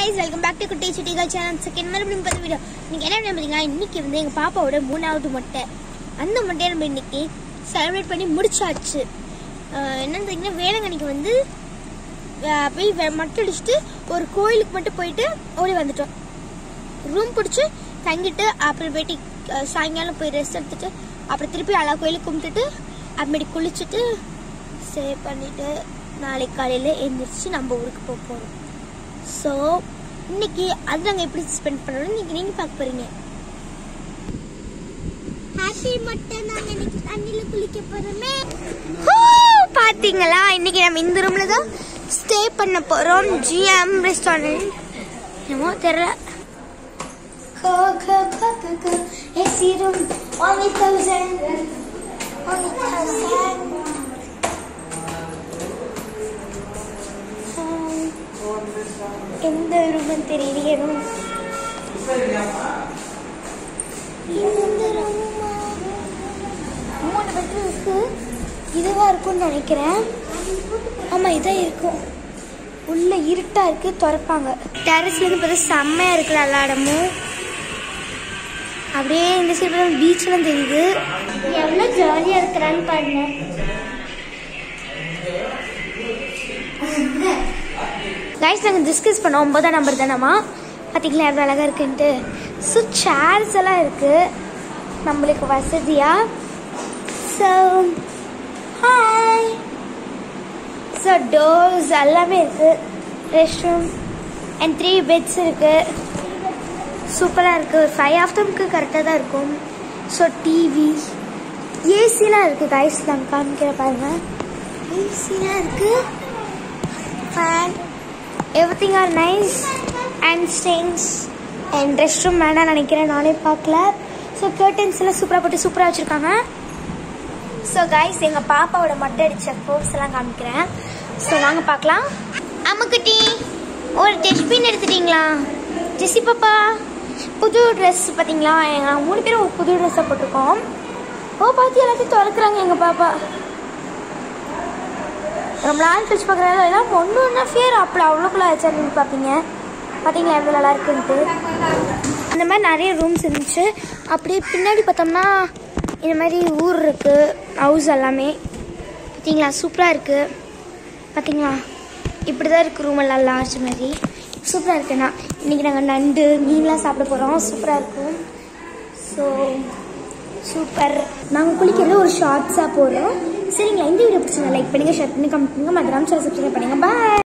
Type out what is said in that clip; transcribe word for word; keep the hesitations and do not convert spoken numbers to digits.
guys, welcome back to Kutti Chitty Girl channel. Second மறுபடியும் பார்த்த video. இன்னைக்கு என்ன பண்ணீங்க? இன்னைக்கு வந்து எங்க பாப்பாவோட மூணாவது மொட்டை. அந்த மொட்டையை நம்ம இன்னைக்கு செலிப்ரேட் பண்ணி முடிச்சாச்சு. என்னன்னு தெரியுங்க, வேளங்கனிக்கு வந்து போய் மொட்டை அடிச்சுட்டு ஒரு கோயிலுக்கு மட்டும் போயிட்டு ஓடி வந்துட்டோம். ரூம் பிடிச்சி தங்கிட்டு அப்புறம் போயிட்டு சாயங்காலம் போய் ரெஸ்ட் எடுத்துட்டு அப்புறம் திருப்பி எல்லா கோயிலுக்கு கும்பிட்டுட்டு அப்புறமேட்டு குளிச்சுட்டு ஸ்டே பண்ணிட்டு நாளைக்கு காலையில் எழுந்திரிச்சு நம்ம ஊருக்கு போக போகிறோம். ஸோ இன்னைக்கு அது நாங்கள் எப்படி ஸ்பெண்ட் பண்ணுறோம் இன்னைக்கு நீங்கள் பார்க்க போகிறீங்க. ஹாப்பி மட்டும் நாங்கள் இன்னைக்கு தண்ணியில் குளிக்க போகிறோமே. பார்த்தீங்களா, இன்னைக்கு நம்ம இந்த ரூமில் தான் ஸ்டே பண்ண போகிறோம். ஜிஎம் ரெஸ்டாரண்ட் என்னமோ தெரியல. AC room only thousand only thousand. எந்த ரூம் தெரியலையே. மூணு பெட்ரூம் இருக்கு. இதுவா இருக்கும்னு நினைக்கிறேன். ஆமா, இதான் இருக்கும். உள்ள இருட்டா இருக்கு, திறப்பாங்க. டெரஸ்ல இருந்து பார்த்தா செம்மையா இருக்கு எல்லா இடமும். அப்படியே இந்த சைடு பீச்லாம் தெரியுது. எவ்வளவு ஜாலியா இருக்கிறான்னு பாருங்க. கைஸ், நாங்கள் டிஸ்கஸ் பண்ணோம் ஒன்பதாம் நம்பர் தானம்மா. பார்த்தீங்களா எவ்வளோ அழகாக இருக்குன்ட்டு. ஸோ சேர்ஸ் எல்லாம் இருக்குது நம்மளுக்கு வசதியாக. So hi. ஸோ டோர்ஸ் எல்லாமே இருக்குது. Rest room and three beds இருக்குது. சூப்பராக இருக்குது. ஃபைவ் ஆஃப் தம்க்கு கரெக்டாக தான் இருக்கும். ஸோ டிவி ஏசிலாம் இருக்குது. கைஸ் நாங்கள் காமிக்கிற பாருங்க. ஏசிலாம் இருக்குது. Fan everything are nice and stains and restroom வேணாம் நினைக்கிறேன், நானே பார்க்கல. ஸோ கர்டன்ஸ் எல்லாம் சூப்பராக போட்டு சூப்பராக வச்சுருக்காங்க. ஸோ கைஸ், எங்கள் பாப்பாவோட மொட்டை அடித்த ஃபோர்ஸ் எல்லாம் காமிக்கிறேன். ஸோ வாங்க பார்க்கலாம். அம்முக்குட்டி, ஒரு டெஸ்ட்பின் எடுத்துட்டீங்களா? ஜெஸ்ஸி பாப்பா புது ட்ரெஸ் பார்த்தீங்களா? எங்கள் மூணு பேரும் ஒரு புது ட்ரெஸ்ஸை போட்டிருக்கோம். ஓ பார்த்து எல்லாத்தையும் திறக்கிறாங்க எங்கள் பாப்பா. ரொம்ப நாள் கழிச்சு பார்க்குறாங்க. எல்லாம் ஒன்று ஒன்றா ஃபேர் அப்படி அவ்வளோக்குள்ள வச்சாருன்னு பார்ப்பீங்க. பார்த்தீங்களா எவ்வளோ நல்லா இருக்குன்ட்டு. இந்த மாதிரி நிறைய ரூம்ஸ் இருந்துச்சு. அப்படியே பின்னாடி பார்த்தோம்னா இந்த மாதிரி ஊர் இருக்குது, ஹவுஸ் எல்லாமே. பார்த்தீங்களா சூப்பராக இருக்குது. பார்த்தீங்களா இப்படி தான் இருக்குது ரூம் எல்லாம் லார்ஜ் மாதிரி. சூப்பராக இருக்குண்ணா. இன்றைக்கி நாங்கள் நண்டு மீன்லாம் சாப்பிட போகிறோம். சூப்பராக இருக்கும். So super. நாங்கள் குளிக்கிறது ஒரு ஷார்ட்ஸாக போகிறோம். சரிங்களா, இந்த வீடியோ பிடிச்சிங்க லைக் பண்ணுங்கள், ஷேர் பண்ணுங்கள், கமெண்ட் பண்ணுங்கள், மறக்காம சப்ஸ்கிரைப் பண்ணுங்கள். பாய்.